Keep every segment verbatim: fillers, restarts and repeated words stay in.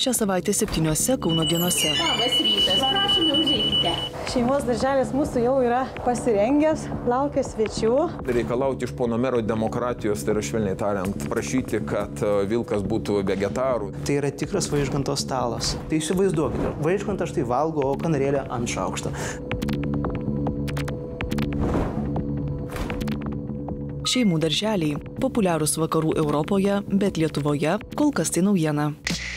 Šią savaitę septyniose Kauno dienose. Labas rytas, prašome, užeikite. Šeimos darželis mūsų jau yra pasirengęs, laukia svečių. Reikalauti iš pono mero demokratijos, tai yra švelniai tariant, prašyti, kad Vilkas būtų vegetarų. Tai yra tikras Vaižganto stalas. Tai įsivaizduokite, Vaižgantas štai valgo, o kanarėlė ant šaukšto. Šeimų darželiai – populiarūs vakarų Europoje, bet Lietuvoje kol kas tai naujiena.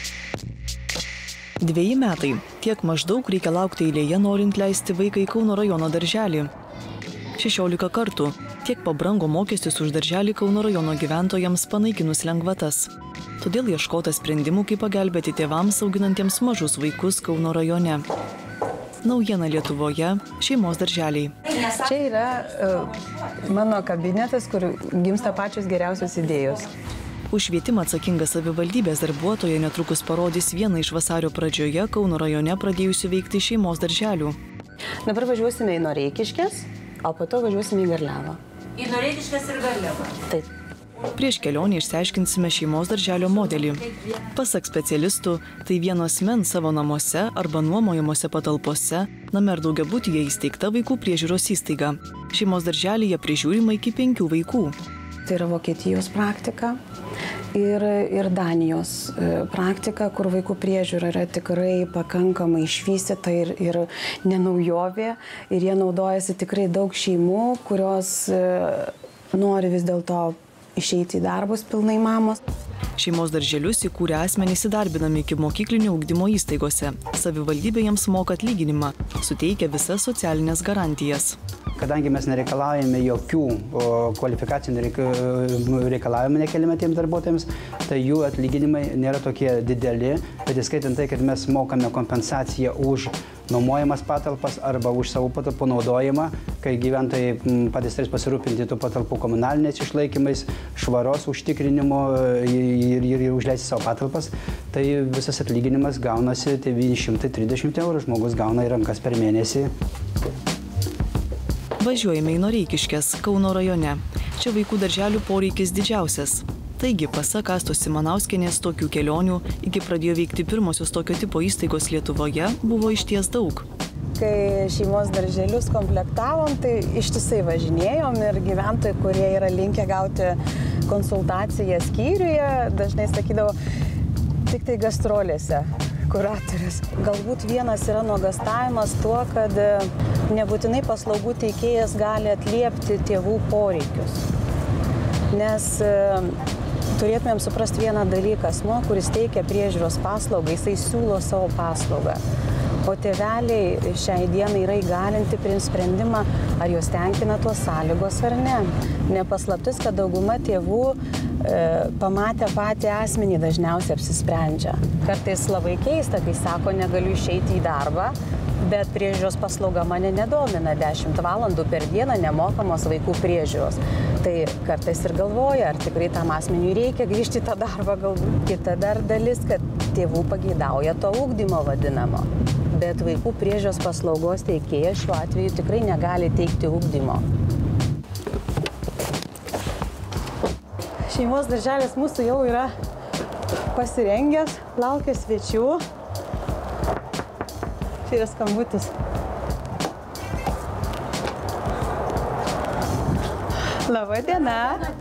Dveji metai. Tiek maždaug reikia laukti eilėje, norint leisti vaiką į Kauno rajono darželį. šešiolika kartų. Tiek pabrango mokestis už darželį Kauno rajono gyventojams panaikinus lengvatas. Todėl ieškota sprendimų, kaip pagelbėti tėvams auginantiems mažus vaikus Kauno rajone. Naujiena Lietuvoje – šeimos darželiai. Čia yra uh, mano kabinetas, kur gimsta pačios geriausios idėjos. Už švietimą atsakinga savivaldybės darbuotoja netrukus parodys vieną iš vasario pradžioje Kauno rajone pradėjusių veikti šeimos darželių. Dabar važiuosime į Noreikiškes, o po to važiuosime į Garliavą. Į Noreikiškes ir Garliavą. Taip. Prieš kelionį išsiaiškinsime šeimos darželio modelį. Pasak specialistų, tai vieno asmens savo namuose arba nuomojamuose patalpose, name ar daugiabutyje įsteigta vaikų priežiūros įstaiga. Šeimos darželyje prižiūrima iki penkių vaikų. Tai yra Vokietijos praktika ir, ir Danijos praktika, kur vaikų priežiūra yra tikrai pakankamai išvystyta ir, ir nenaujovė. Ir jie naudojasi tikrai daug šeimų, kurios nori vis dėlto išeiti į darbus pilnai mamos. Šeimos darželius įkūrę asmenys įdarbinami iki mokyklinio ugdymo įstaigose. Savivaldybė jiems moka atlyginimą, suteikia visas socialinės garantijas. Kadangi mes nereikalaujame jokių kvalifikacinių reikalavimų nekeliame tiems darbuotojams, tai jų atlyginimai nėra tokie dideli, bet įskaitant tai, kad mes mokame kompensaciją už nuomojamas patalpas arba už savo patalpų naudojimą, kai gyventojai patys turės pasirūpinti tų patalpų komunaliniais išlaikymais, švaros užtikrinimu ir, ir, ir užleisti savo patalpas, tai visas atlyginimas gaunasi devyni šimtai trisdešimt eurų, žmogus gauna į rankas per mėnesį. Važiuojame į Noreikiškes, Kauno rajone. Čia vaikų darželių poreikis didžiausias. Taigi, pasak Astos Simanauskienės, tokių kelionių iki pradėjo veikti pirmosios tokio tipo įstaigos Lietuvoje buvo išties daug. Kai šeimos darželius komplektavom, tai ištisai važinėjom ir gyventojai, kurie yra linkę gauti konsultaciją skyriuje, dažnai sakydavo tik tai gastrolėse kuratorius. Galbūt vienas yra nuogąstavimas tuo, kad nebūtinai paslaugų teikėjas gali atliepti tėvų poreikius. Nes turėtumėm suprasti vieną dalyką, asmuo, kuris teikia priežiūros paslaugą, jisai siūlo savo paslaugą. O tėveliai šiai dienai yra įgalinti priimti sprendimą, ar juos tenkina tos sąlygos ar ne. Nepaslaptis, kad dauguma tėvų e, pamatę patį asmenį dažniausiai apsisprendžia. Kartais labai keista, kai sako, negaliu išeiti į darbą, bet priežiūros paslauga mane nedomina. dešimt valandų per dieną nemokamos vaikų priežiūros. Tai kartais ir galvoja, ar tikrai tam asmeniui reikia grįžti į tą darbą galbūt. Kita dar dalis, kad tėvų pageidauja to ugdymo vadinamo. Bet vaikų priežiūros paslaugos teikėjas šiuo atveju tikrai negali teikti ugdymo. Šeimos darželis mūsų jau yra pasirengęs, laukia svečių. Čia yra skambutis. Labą dieną.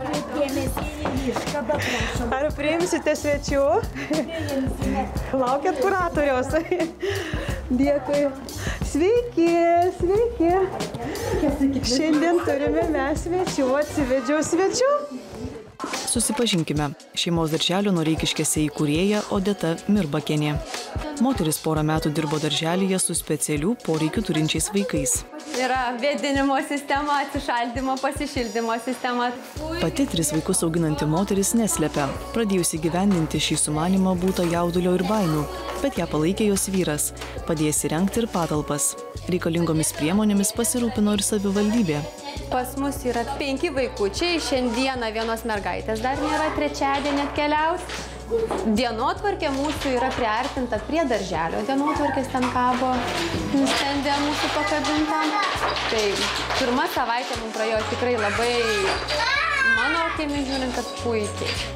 Ar priimsite svečių? Laukiat kuratoriaus. Dėkui. Sveiki, sveiki. Šiandien turime mes svečių, atsivedžiau svečių. Susipažinkime. Šeimos darželio Noreikiškėse įkūrėja Odeta Mirbakienė. Moteris porą metų dirbo darželyje su specialių poreikių turinčiais vaikais. Yra vėdinimo sistema, atsišaldymo, pasišildymo sistema. Pati tris vaikus auginanti moteris neslepia. Pradėjusi gyvendinti šį sumanymą būta jaudulio ir baimių, bet ją palaikė jos vyras, padėjęs įrengti ir patalpas. Reikalingomis priemonėmis pasirūpino ir savivaldybė. Pas mus yra penki vaikučiai, šiandieną vienos mergaitės dar nėra, trečiadienį atkeliaus. Dienotvarkė mūsų yra priartinta prie darželio. Dienotvarkės ten kabo stende mūsų pakabintam. Tai pirma savaitė mums praėjo tikrai labai, mano akimis žiūrint, kad puikiai.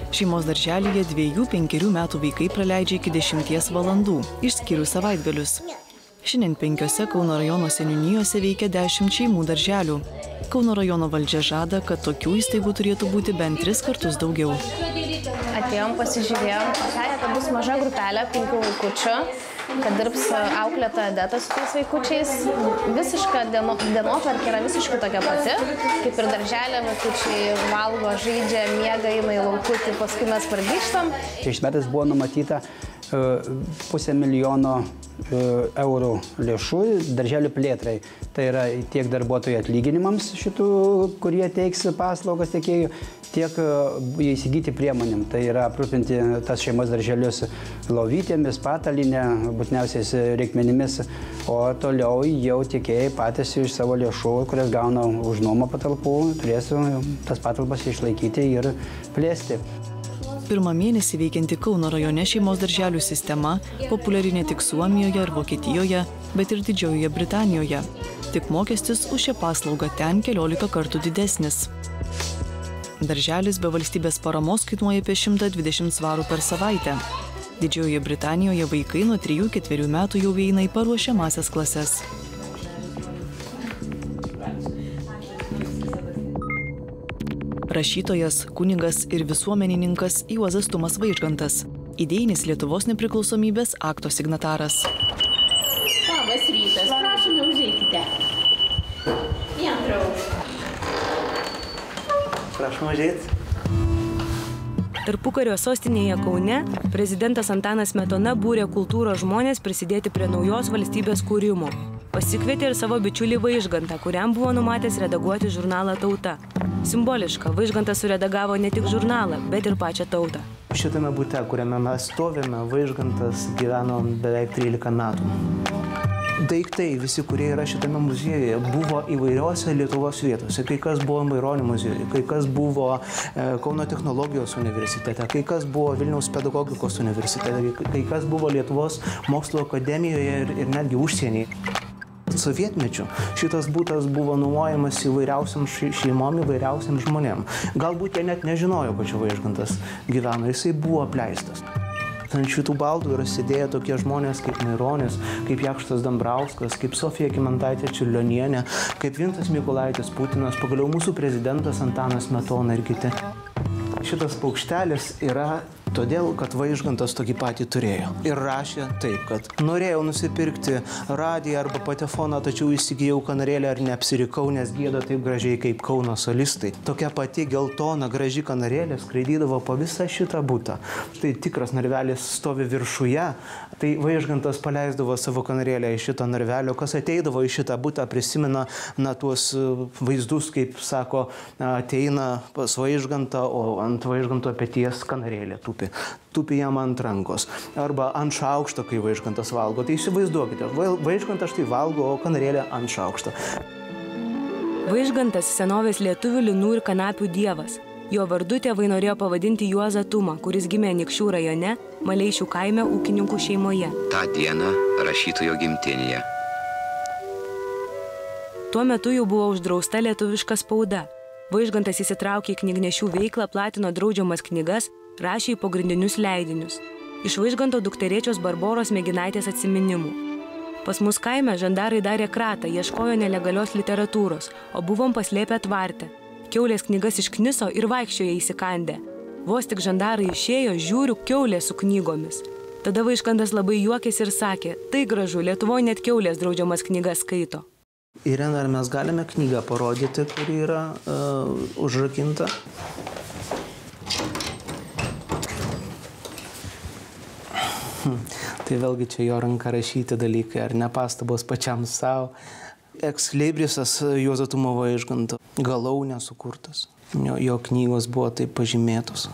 Šeimos darželyje dviejų penkerių metų vaikai praleidžia iki dešimties valandų, išskyrus savaitgalius. Šiandien penkiose Kauno rajono seniūnijose veikia dešimt šeimų darželių. Kauno rajono valdžia žada, kad tokių įstaigų turėtų būti bent tris kartus daugiau. Atėjom, pasižiūrėjom, pasakė, kad bus maža grupelė penkių vaikučių, kad dirbs auklėtoja Edeta su tais vaikučiais. Visiška dieno, dienotvarkė yra visiškai tokia pati, kaip ir darželė, vaikučiai valgo, žaidžia, miega, eina į laukutį, paskui mes pargrįžtam. Šiais metais buvo numatyta pusę milijono eurų lėšų darželių plėtrai. Tai yra tiek darbuotojų atlyginimams šitų, kurie teiks paslaugas tiekėjų, tiek įsigyti priemonėm. Tai yra aprūpinti tas šeimos darželius lovytėmis, patalinė, būtiniausiais reikmenimis, o toliau jau tiekėjai patys iš savo lėšų, kurias gauna už nuomą patalpų, turės tas patalpas išlaikyti ir plėsti. Pirmą mėnesį veikianti Kauno rajone šeimos darželių sistema populiari ne tik Suomijoje ir Vokietijoje, bet ir Didžiojoje Britanijoje. Tik mokestis už šią paslaugą ten keliolika kartų didesnis. Darželis be valstybės paramos kainuoja apie šimtą dvidešimt svarų per savaitę. Didžiojoje Britanijoje vaikai nuo trijų ketverių metų jau eina į paruošiamąsias klases. Rašytojas, kunigas ir visuomenininkas Juozas Tumas Vaižgantas, idėjinis Lietuvos nepriklausomybės akto signataras. Labas rytas, prašome, užeikite. Į antrą aukštą. Prašom užeiti. Tarpukario sostinėje Kaune prezidentas Antanas Smetona būrė kultūros žmonės prisidėti prie naujos valstybės kūrimo. Pasikvietė ir savo bičiulį Vaižgantą, kuriam buvo numatęs redaguoti žurnalą Tauta. Simboliška, Vaižgantas suredagavo ne tik žurnalą, bet ir pačią tautą. Šitame bute, kuriame mes stovime, Vaižgantas gyveno beveik trylika metų. Daiktai, visi, kurie yra šitame muziejuje, buvo įvairiose Lietuvos vietose. Kai kas buvo Maironio muziejuje, kai kas buvo Kauno technologijos universitete, kai kas buvo Vilniaus pedagogikos universitete, kai kas buvo Lietuvos mokslo akademijoje ir, ir netgi užsienyje. Sovietmečiu šitas būtas buvo nuomojamas įvairiausiam šeimom, įvairiausiam žmonėm. Galbūt jie net nežinojo, kad čia Vaižgantas gyveno, jisai buvo apleistas. Ant šitų baldų yra sėdėję tokie žmonės kaip Maironis, kaip Jakštas Dambrauskas, kaip Sofija Kymantaitė Čiurlionienė, kaip Vintas Mykolaitis Putinas, pagaliau mūsų prezidentas Antanas Smetona ir kiti. Šitas paukštelis yra todėl, kad Vaižgantas tokį patį turėjo. Ir rašė taip, kad norėjau nusipirkti radiją arba patefoną, tačiau įsigijau kanarėlę ar neapsirikau, nes gieda taip gražiai kaip Kauno solistai. Tokia pati geltona graži kanarėlė skraidydavo po visą šitą butą. Štai tikras narvelis stovi viršuje, tai Vaižgantas paleisdavo savo kanarėlę iš šito narvelio. Kas ateidavo į šitą butą, prisimena na, tuos vaizdus, kaip sako, ateina pas Vaižgantą, o ant Vaižganto peties kanarėlė tupi. Tupi jam ant rankos. Arba ant šaukšto, kai Vaižgantas valgo. Tai įsivaizduokite, Vaižgantas štai valgo, o kanarėlė ant šaukšto. Vaižgantas senovės lietuvių linų ir kanapių dievas. Jo vardu tėvai norėjo pavadinti Juozą Tumą, kuris gimė Anykščių rajone, Maleišių kaime ūkininkų šeimoje. Ta diena rašytojo gimtinėje. Tuo metu jau buvo uždrausta lietuviška spauda. Vaižgantas įsitraukė į knygnešių veiklą, platino draudžiamas knygas, rašė į pagrindinius leidinius. Iš Vaižganto dukterėčios Barboros Mėginaitės atsiminimų. Pas mus kaime žandarai darė kratą, ieškojo nelegalios literatūros, o buvom paslėpę tvarte. Kiaulės knygas iškniso ir vaikščiojo įsikandę. Vos tik žandarai išėjo, žiūriu, kiaulė su knygomis. Tada Vaižgantas labai juokėsi ir sakė, tai gražu, Lietuvoje net kiaulės draudžiamas knygas skaito. Irena, ar mes galime knygą parodyti, kuri yra uh, užrakinta? Hm. Tai vėlgi čia jo ranka rašyti dalykai, ar ne pastabos pačiam savo. Ekslibrisas Juozo Tumo Vaižganto, galaunė sukurtas. Jo, jo knygos buvo taip pažymėtos.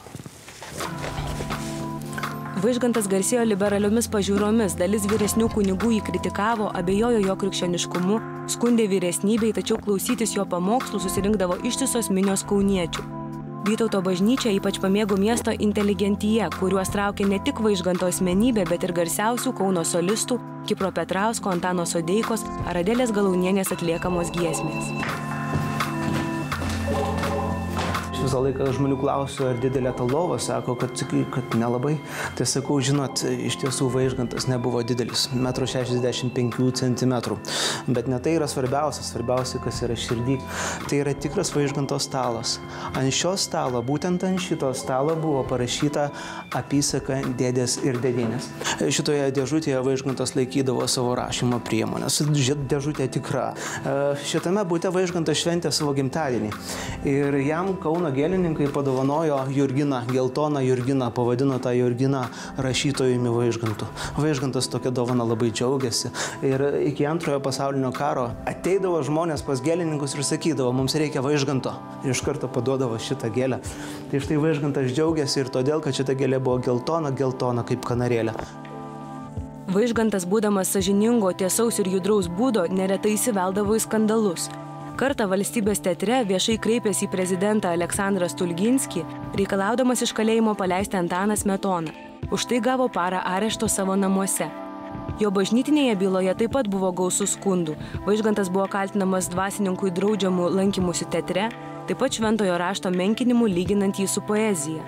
Vaižgantas garsėjo liberaliomis pažiūromis, dalis vyresnių kunigų jį kritikavo, abejojo jo krikščioniškumu, skundė vyresnybei, tačiau klausytis jo pamokslų susirinkdavo ištisos minios kauniečių. Vytauto bažnyčia ypač pamėgo miesto inteligentiją, kuriuos traukė ne tik Vaižganto asmenybė, bet ir garsiausių Kauno solistų, Kipro Petrausko, Antano Sodeikos ar Adelės Galaunienės atliekamos giesmės. visą laiką žmonių klausiu, ar didelė ta lova, sako, kad, kad nelabai. Tai sakau, žinot, iš tiesų Vaižgantas nebuvo didelis, metro šešiasdešimt penkių centimetrų. Bet ne tai yra svarbiausia, svarbiausia, kas yra širdį. Tai yra tikras Vaižganto stalas. Ant šio stalo, būtent ant šito stalo buvo parašyta apysaka dėdės ir dėdinės. Šitoje dėžutėje Vaižgantas laikydavo savo rašymo priemonės. Dėžutė tikra. Šitame bute Vaižgantas šventė savo gimtadienį. Ir jam Kauno gėlininkai padovanojo Jurginą, geltoną Jurginą, pavadino tą Jurginą rašytojumi Vaižgantu. Vaižgantas tokia dovana labai džiaugiasi. Ir iki antrojo pasaulinio karo ateidavo žmonės pas gėlininkus ir sakydavo, mums reikia Vaižganto. Ir iš karto paduodavo šitą gėlę. Tai štai Vaižgantas džiaugiasi ir todėl, kad šita gėlė buvo geltona, geltona kaip kanarėlė. Vaižgantas, būdamas sąžiningo, tiesaus ir judraus būdo, neretai įsiveldavo į skandalus. Kartą Valstybės teatre viešai kreipėsi į prezidentą Aleksandrą Stulginskį, reikalaudamas iš kalėjimo paleisti Antaną Smetoną. Už tai gavo parą arešto savo namuose. Jo bažnytinėje byloje taip pat buvo gausu skundų. Vaižgantas buvo kaltinamas dvasininkui draudžiamų lankymusi teatre, taip pat šventojo rašto menkinimu lyginant jį su poezija.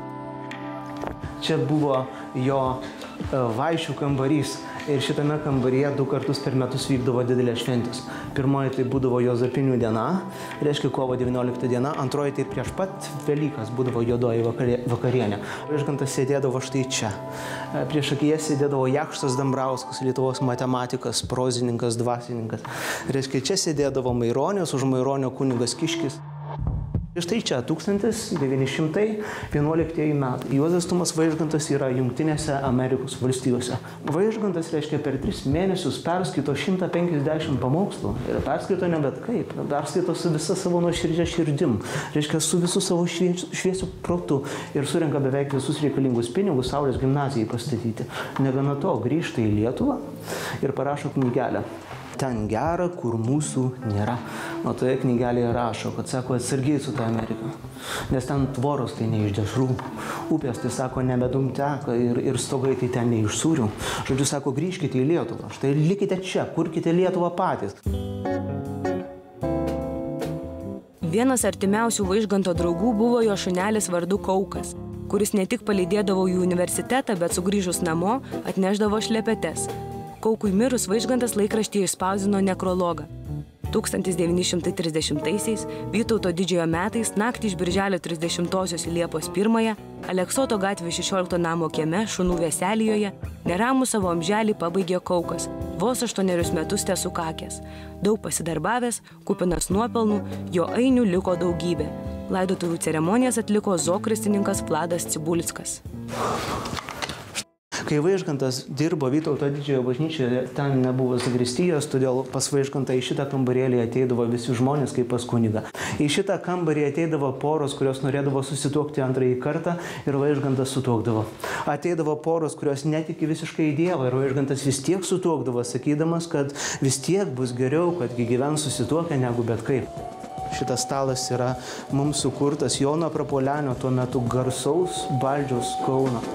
Čia buvo jo vaišių kambarys. Ir šitame kambaryje du kartus per metus vykdavo didelės šventės. Pirmoji tai būdavo Juozapinių diena, reiškia kovo devyniolikta diena, antroji tai prieš pat Velykas būdavo juodoji vakarienė. Vaižgantas sėdėdavo štai čia. Prieš akiją sėdėdavo Jakštas Dambrauskas, Lietuvos matematikas, prozininkas, dvasininkas. Reiškia, čia sėdėdavo Maironis, už Maironio kunigas Kiškis. Štai čia, tūkstantis devyni šimtai vienuoliktieji metai. Juozas Tumas Vaižgantas yra Jungtinėse Amerikos valstijose. Vaižgantas, reiškia, per tris mėnesius perskaito šimtą penkiasdešimt pamokslų. Ir perskaito ne bet kaip, perskaito su visa savo nuoširdžia širdim. Reiškia, su visu savo šviesiu protu. Ir surenka beveik visus reikalingus pinigus Saulės gimnazijai pastatyti. Negana to, grįžta į Lietuvą ir parašo knygelę. Ten gera, kur mūsų nėra. O toje knygelėje rašo, kad sako, atsargiai su ta Amerika. Nes ten tvoros tai ne iš dešrų. Upės tai sako, nebedum teka ir, ir stogai tai ten ne iš sūrių. Žodžiu, sako, grįžkite į Lietuvą. Štai likite čia, kurkite Lietuvą patys. Vienas artimiausių Vaižganto draugų buvo jo šunelis vardu Kaukas, kuris ne tik palydėdavo į universitetą, bet sugrįžus namo atneždavo šlepetes. Kaukui mirus Vaižgantas laikraštyje išspausdino nekrologą. tūkstantis devyni šimtai trisdešimtaisiais, Vytauto didžiojo metais, naktį iš birželio trisdešimtosios į Liepos pirmąją, Aleksoto gatvės šešiolikto namo kieme, Šunų Veselijoje, neramų savo amželį pabaigė Kaukas, vos aštuonerius metus tesukakęs. Daug pasidarbavęs, kupinas nuopelnų, jo ainių liko daugybė. Laidotuvių ceremonijas atliko zokristininkas Vladas Cibulskas. Kai Vaižgantas dirbo Vytauto didžiojo bažnyčioje, ten nebuvo zakristijos, todėl pas Vaižgantą į šitą kambarėlį ateidavo visi žmonės kaip pas kunigą. Į šitą kambarį ateidavo poros, kurios norėdavo susituokti antrąjį kartą ir Vaižgantas sutuokdavo. Ateidavo poros, kurios netiki visiškai į Dievą ir Vaižgantas vis tiek sutuokdavo, sakydamas, kad vis tiek bus geriau, kad gyvens susituokę negu bet kaip. Šitas stalas yra mums sukurtas Jono Prapuolenio, tuo metu garsaus Baldžiaus Kauno.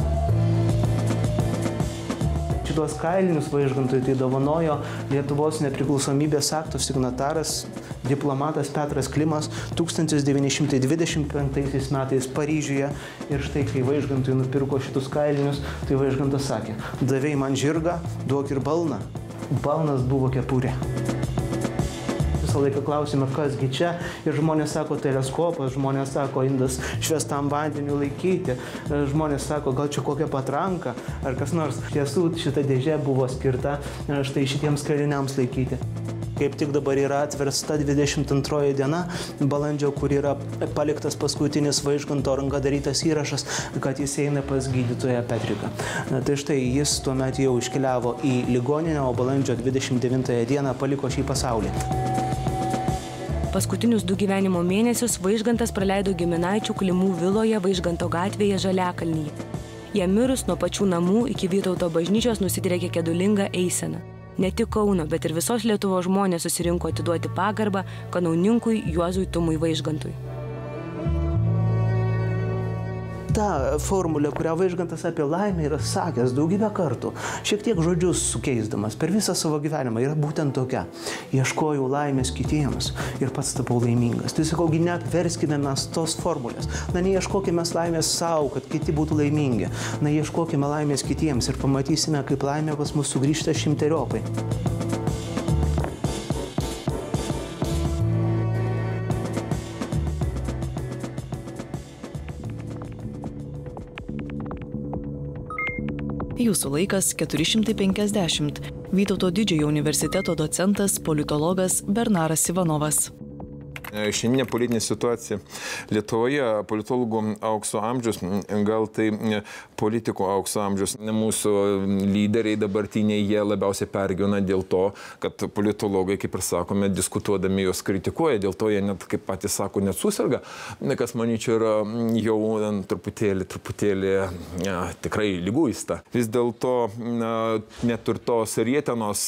Šitos kailinius Vaižgantui tai dovanojo Lietuvos nepriklausomybės akto signataras, diplomatas Petras Klimas tūkstantis devyni šimtai dvidešimt penktaisiais metais Paryžiuje. Ir štai, kai Vaižgantui nupirko šitus kailinius, tai Vaižgantas sakė, davei man žirgą, duok ir balną. Balnas buvo kepurė. Visą laiką klausime, kasgi čia, ir žmonės sako teleskopas, žmonės sako indas švestam vandeniu laikyti, žmonės sako, gal čia kokia patranka ar kas nors. Tiesų, šita dėžė buvo skirta štai šitiems kaliniams laikyti. Kaip tik dabar yra atversta dvidešimt antroji diena balandžio, kur yra paliktas paskutinis Vaižganto ranka darytas įrašas, kad jis eina pas gydytoją Petriką. Tai štai jis tuomet jau iškeliavo į ligoninę, o balandžio dvidešimt devintąją dieną paliko šį pasaulį. Paskutinius du gyvenimo mėnesius Vaižgantas praleido giminaičių Klimų viloje Vaižganto gatvėje Žaliakalnyje. Jam mirus nuo pačių namų iki Vytauto bažnyčios nusidriekė gedulinga eisena. Ne tik Kauno, bet ir visos Lietuvos žmonės susirinko atiduoti pagarbą kanauninkui Juozui Tumui Vaižgantui. ta formulė, kurią Vaižgantas apie laimę yra sakęs daugybę kartų, šiek tiek žodžius sukeisdamas per visą savo gyvenimą, yra būtent tokia. Ieškojau laimės kitiems ir pats tapau laimingas. Tai sakaugi, neapverskime mes tos formulės. Na, neieškokime laimės savo, kad kiti būtų laimingi. Na, ieškokime laimės kitiems ir pamatysime, kaip laimė pas mus sugrįžta šimteriopai. Jūsų laikas keturi šimtai penkiasdešimt. Vytauto Didžiojo universiteto docentas, politologas Bernaras Ivanovas. Šiandieninė politinė situacija Lietuvoje, politologų aukso amžius, gal tai politikų aukso amžius. Mūsų lyderiai dabartiniai, jie labiausiai pergyvena dėl to, kad politologai, kaip ir sakome, diskutuodami juos kritikuoja, dėl to jie net, kaip patys sako, net susirga, kas, manyčiau, yra jau truputėlį, truputėlį ja, tikrai liguista. Vis dėlto net ir tos rietenos,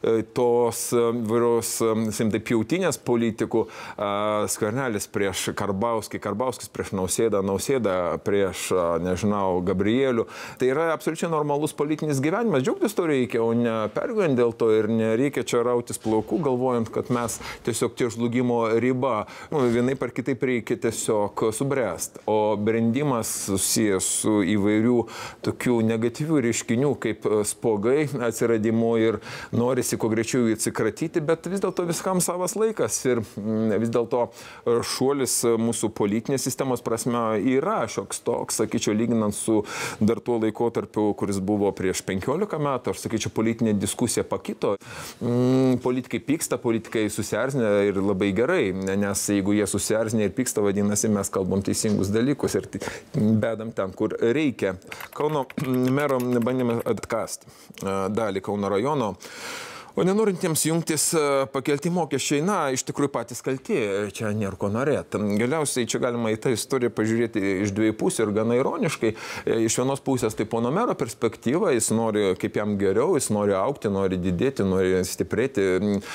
tos vairios, simtai, pjautinės politikų, Skvernelis prieš Karbauskį, Karbauskis prieš Nausėdą, Nausėdą prieš, nežinau, Gabrielių. Tai yra absoliučiai normalus politinis gyvenimas. Džiaugtis to reikia, o ne pergyventi dėl to ir nereikia čia rautis plaukų, galvojant, kad mes tiesiog ties žlugimo riba. Nu, vienai par kitaip reikia tiesiog subręsti. O brendimas susijęs su įvairių tokių negatyvių reiškinių, kaip spuogai atsiradimu ir norisi kuo greičiau jį atsikratyti, bet vis dėlto viskam savas laikas ir vis dėlto to šuolis mūsų politinės sistemos prasme yra šioks toks, sakyčiau, lyginant su dar tuo laikotarpiu, kuris buvo prieš penkiolika metų, aš sakyčiau, politinė diskusija pakito. Mm, politikai pyksta, politikai susierzinę ir labai gerai, nes jeigu jie susierzinę ir pyksta, vadinasi, mes kalbam teisingus dalykus ir bedam ten, kur reikia. Kauno mero bandėme atkasti dalį Kauno rajono. O nenorintiems jungtis pakelti mokesčiai, na, iš tikrųjų patys kalti, čia nėra ko norėti. Galiausiai čia galima į tą istoriją pažiūrėti iš dviejų pusių ir gana ironiškai. Iš vienos pusės tai pono mero perspektyva, jis nori kaip jam geriau, jis nori augti, nori didėti, nori stiprėti.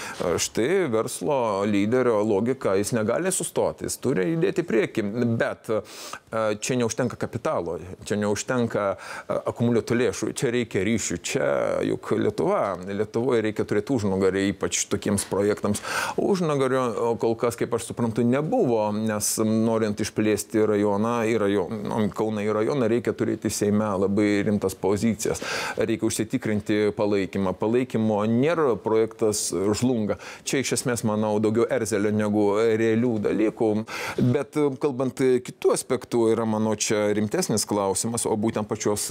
Štai verslo lyderio logika, jis negali sustoti, jis turi judėti prieki, bet čia neužtenka kapitalo, čia neužtenka akumuliuotų lėšų, čia reikia ryšių, čia juk Lietuva, Lietuvoje reikia turėti užnugarį, ypač tokiems projektams. Užnugario kol kas, kaip aš suprantu, nebuvo, nes norint išplėsti rajoną, į rajoną, Kauną į rajoną, reikia turėti Seime labai rimtas pozicijas. Reikia užsitikrinti palaikymą. Palaikymo nėra, projektas žlunga. Čia iš esmės, manau, daugiau erzelio negu realių dalykų. Bet kalbant kitų aspektų, yra, manau, čia rimtesnis klausimas, o būtent pačios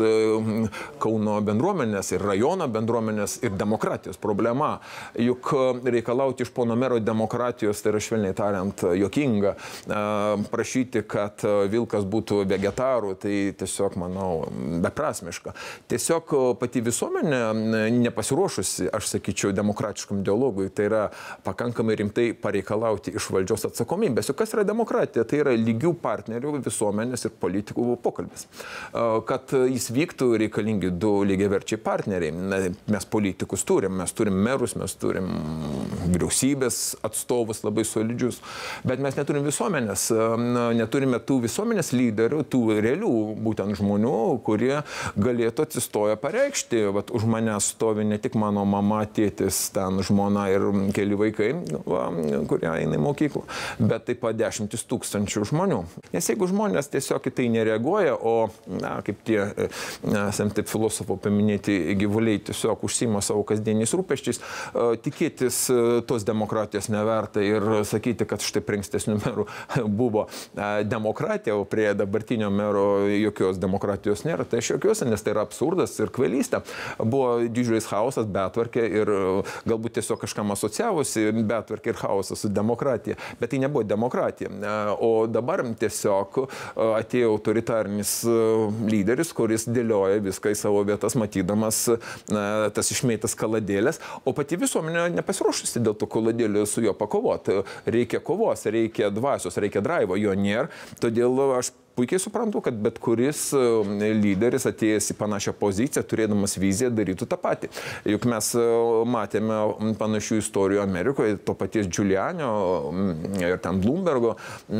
Kauno bendruomenės ir rajono bendruomenės ir demokratijos problema. Juk reikalauti iš pono mero demokratijos, tai yra švelniai tariant juokinga. Prašyti, kad Vilkas būtų vegetarų, tai tiesiog, manau, beprasmiška. Tiesiog pati visuomenė nepasiruošusi, aš sakyčiau, demokratiškam dialogui, tai yra pakankamai rimtai pareikalauti iš valdžios atsakomybės. Juk kas yra demokratija? Tai yra lygių partnerių visuomenės ir politikų pokalbis. Kad jis vyktų, reikalingi du lygiaverčiai partneriai. Mes politikus turim, mes turim merus, mes turim vyriausybės atstovus labai solidžius, bet mes neturim visuomenės, neturime tų visuomenės lyderių, tų realių būtent žmonių, kurie galėtų atsistoję pareikšti, vat už mane stovi ne tik mano mama, tėtis, ten žmona ir keli vaikai, va, kurie eina į mokyklą, bet taip pat dešimtis tūkstančių žmonių. Nes jeigu žmonės tiesiog į tai nereaguoja, o, na, kaip tie, esam taip filosofų paminėti gyvuliai, tiesiog užsima savo kasdieniais rūpesčiais, tikėtis tos demokratijos neverta ir sakyti, kad štai prie ankstesnių merų buvo demokratija, o prie dabartinio mero jokios demokratijos nėra. Tai aš jokiuosi, nes tai yra absurdas ir kvailystė. Buvo didžiulis chaosas, betvarkė ir galbūt tiesiog kažkam asocijavosi betvarkė ir chaosas su demokratija. Bet tai nebuvo demokratija. O dabar tiesiog atėjo autoritarinis lyderis, kuris dėlioja viską į savo vietas, matydamas tas išmėtas kaladėlės, o pati visuomenė nepasiruošusi dėl to kaladėlių su juo pakovoti. Reikia kovos, reikia dvasios, reikia draivo, jo nėra. Todėl aš puikiai suprantu, kad bet kuris lyderis atėjęs į panašią poziciją, turėdamas viziją, darytų tą patį. Juk mes matėme panašių istorijų Amerikoje, to paties Giulianio ir ten Bloombergo.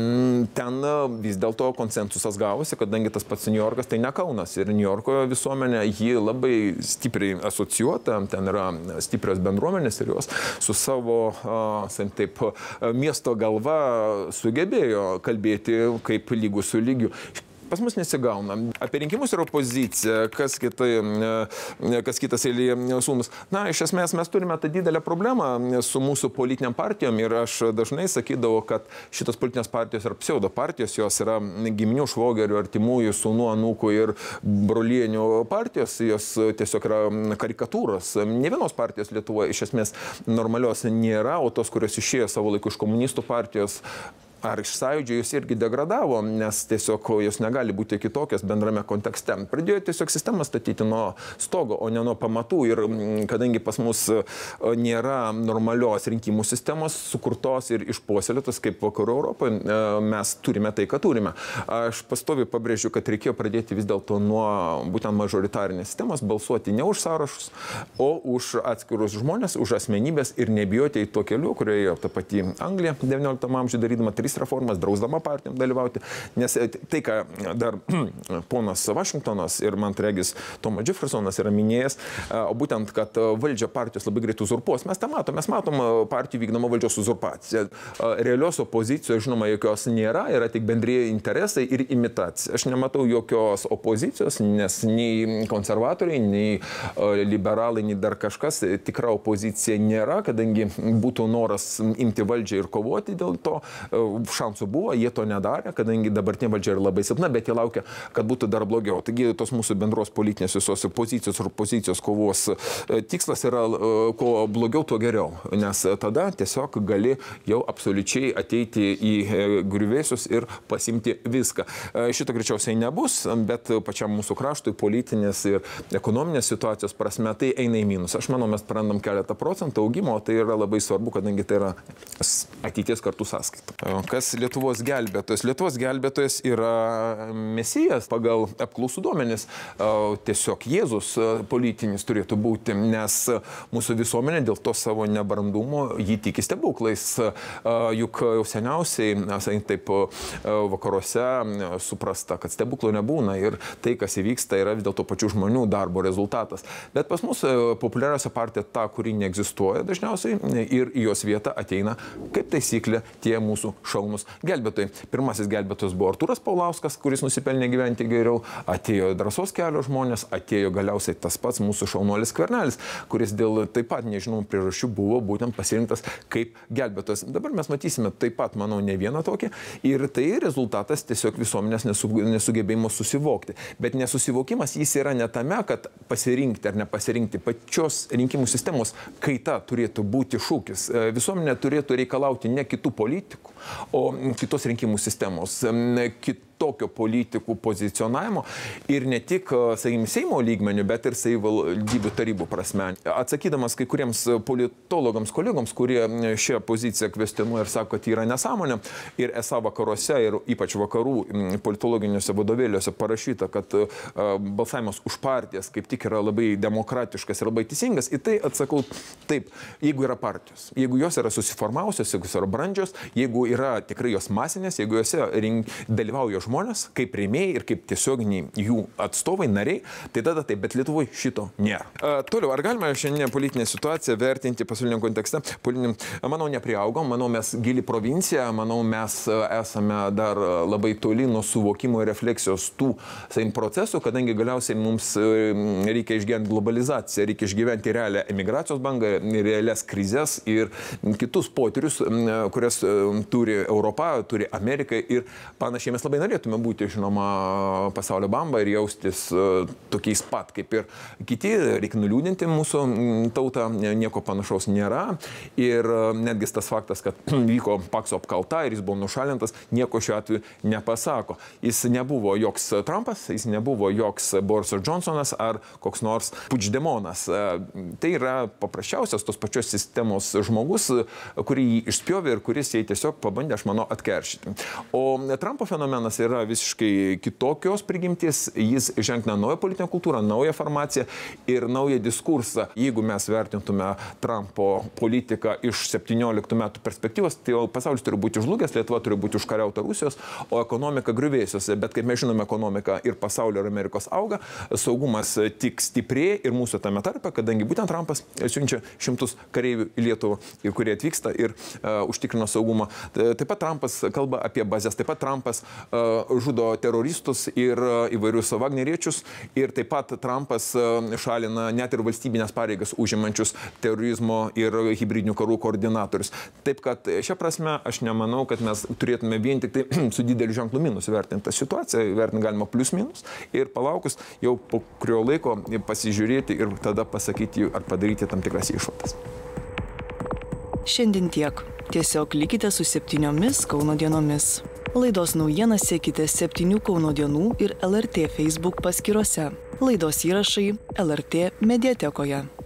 Ten vis dėlto konsensusas gavosi, kadangi tas pats New Yorkas tai ne Kaunas. Ir New Yorko visuomenė jį labai stipriai asocijuota, ten yra stiprios bendruomenės ir jos su savo taip, miesto galva sugebėjo kalbėti kaip lygus su lygiu. Pas mus nesigauna. Apie rinkimus ir opoziciją, kas, kitai, kas kitas eilėje sūnus. Na, iš esmės mes turime tą didelę problemą su mūsų politiniam partijom ir aš dažnai sakydavau, kad šitos politinės partijos yra pseudo partijos, jos yra giminių, švogerių, artimųjų, sūnų, anūkų ir brolienių partijos, jos tiesiog yra karikatūros. Ne vienos partijos Lietuvoje iš esmės normalios nėra, o tos, kurios išėjo savo laiku iš komunistų partijos, ar iš sąjūdžio jos irgi degradavo, nes tiesiog jos negali būti kitokios bendrame kontekste. Pradėjo tiesiog sistemą statyti nuo stogo, o ne nuo pamatų ir kadangi pas mus nėra normalios rinkimų sistemos sukurtos ir išpuoselėtos kaip vakarų Europoje, mes turime tai, ką turime. Aš pastoviai pabrėžiu, kad reikėjo pradėti vis dėlto nuo būtent mažoritarinės sistemos, balsuoti ne už sąrašus, o už atskirus žmonės, už asmenybės ir nebijoti į to keliu, kurioje ta pati Anglija devynioliktam amžiuje darydama tris reformas, drausdama partijom dalyvauti, nes tai, ką dar ponas Vašingtonas ir man regis Tomas Jeffersonas yra minėjęs, o būtent, kad valdžia partijos labai greit uzurpuos. Mes tą matom, mes matom partijų vykdomą valdžios uzurpaciją. Realios opozicijos, žinoma, jokios nėra, yra tik bendrieji interesai ir imitacija. Aš nematau jokios opozicijos, nes nei konservatoriai, nei liberalai, nei dar kažkas tikra opozicija nėra, kadangi būtų noras imti valdžią ir kovoti dėl to. Šansų buvo, jie to nedarė, kadangi dabartinė valdžia yra labai silpna, bet jie laukia, kad būtų dar blogiau. Taigi tos mūsų bendros politinės visos pozicijos ir pozicijos kovos tikslas yra, kuo blogiau, tuo geriau, nes tada tiesiog gali jau absoliučiai ateiti į griuvėsius ir pasimti viską. Šito greičiausiai nebus, bet pačiam mūsų kraštui politinės ir ekonominės situacijos prasme tai eina į minus. Aš manau, mes prarandam keletą procentų augimo, tai yra labai svarbu, kadangi tai yra ateities kartų sąskaita. Kas Lietuvos gelbėtojas? Lietuvos gelbėtojas yra mesijas pagal apklausų duomenis. Tiesiog Jėzus politinis turėtų būti, nes mūsų visuomenė dėl to savo nebrandumo jį tiki stebuklais. Juk jau seniausiai, taip vakaruose suprasta, kad stebuklų nebūna ir tai, kas įvyksta, yra vis dėlto pačių žmonių darbo rezultatas. Bet pas mus populiariausia partija ta, kuri neegzistuoja dažniausiai ir į jos vietą ateina, kaip taisyklė, tie mūsų šaunus gelbėtojai. Pirmasis gelbėtojas buvo Artūras Paulauskas, kuris nusipelnė gyventi geriau, atėjo drąsos kelio žmonės, atėjo galiausiai tas pats mūsų šaunuolis Skvernelis, kuris dėl taip pat nežinomų priežasčių buvo būtent pasirinktas kaip gelbėtojas. Dabar mes matysime taip pat, manau, ne vieną tokį ir tai rezultatas tiesiog visuomenės nesugebėjimo susivokti. Bet nesusivokimas jis yra ne tame, kad pasirinkti ar nepasirinkti, pačios rinkimų sistemos kaita turėtų būti šūkis. Visuomenė turėtų reikalauti ne kitų politikų, o kitos rinkimų sistemos, kitokio politikų pozicionavimo ir ne tik, sakykime, Seimo lygmenių, bet ir savivaldybių tarybų prasme. Atsakydamas kai kuriems politologams, kolegoms, kurie šią poziciją kvestionuoja ir sako, kad yra nesąmonė ir esą vakaruose ir ypač vakarų politologiniuose vadovėliuose parašyta, kad balsavimas už partijas kaip tik yra labai demokratiškas ir labai teisingas, į tai atsakau taip, jeigu yra partijos, jeigu jos yra susiformavusios, jeigu jos yra brandžios, jeigu yra tikrai jos masinės, jeigu jose rink, dalyvauja žmonės, kaip rėmėjai ir kaip tiesioginiai jų atstovai, nariai, tai tada taip, bet Lietuvoje šito nėra. A, toliau, ar galima šiandien politinę situaciją vertinti pasauliniam kontekste? Politiniam, manau, nepriaugom, manau, mes gili provincija, manau, mes esame dar labai toli nuo suvokimo ir refleksijos tų sain, procesų, kadangi galiausiai mums reikia išgyventi globalizaciją, reikia išgyventi realią emigracijos bangą, realias krizės ir kitus potyrius, kurias turi Europa, turi Amerika ir panašiai. Mes labai norėtume būti, žinoma, pasaulio bamba ir jaustis tokiais pat kaip ir kiti. Reikia nuliūdinti mūsų tautą, nieko panašaus nėra. Ir netgi tas faktas, kad vyko Pakso apkalta ir jis buvo nušalintas, nieko šiuo atveju nepasako. Jis nebuvo joks Trumpas, jis nebuvo joks Borisas Johnsonas ar koks nors Puigdemonas. Tai yra paprasčiausias tos pačios sistemos žmogus, kurį jį išspjovė ir kuris jai tiesiog pabandė, aš manau, atkeršyti. O Trumpo fenomenas yra visiškai kitokios prigimties, jis ženklina naują politinę kultūrą, naują farmaciją ir naują diskursą. Jeigu mes vertintume Trumpo politiką iš septynioliktų metų perspektyvos, tai pasaulis turi būti žlugęs, Lietuva turi būti užkariauta Rusijos, o ekonomika griuvėsiuose. Bet kaip mes žinome, ekonomika ir pasaulio ir Amerikos auga, saugumas tik stiprėja ir mūsų tame tarpe, kadangi būtent Trumpas siunčia šimtus kareivių į Lietuvą, kurie atvyksta ir uh, užtikrina saugumą. Taip pat Trumpas kalba apie bazės, taip pat Trumpas uh, žudo teroristus ir uh, įvairius vagneriečius ir taip pat Trumpas uh, šalina net ir valstybinės pareigas užimančius terorizmo ir hibridinių karų koordinatorius. Taip kad šią prasme aš nemanau, kad mes turėtume vien tik tai su dideliu ženklu minus vertinti tą situaciją, vertinti galima plius minus ir palaukus jau po kurio laiko pasižiūrėti ir tada pasakyti ar padaryti tam tikras išvadas. Šiandien tiek. Tiesiog likite su septyniomis Kauno dienomis. Laidos naujienas sekite septynių Kauno dienų ir L R T Facebook paskyrose. Laidos įrašai L R T mediatekoje.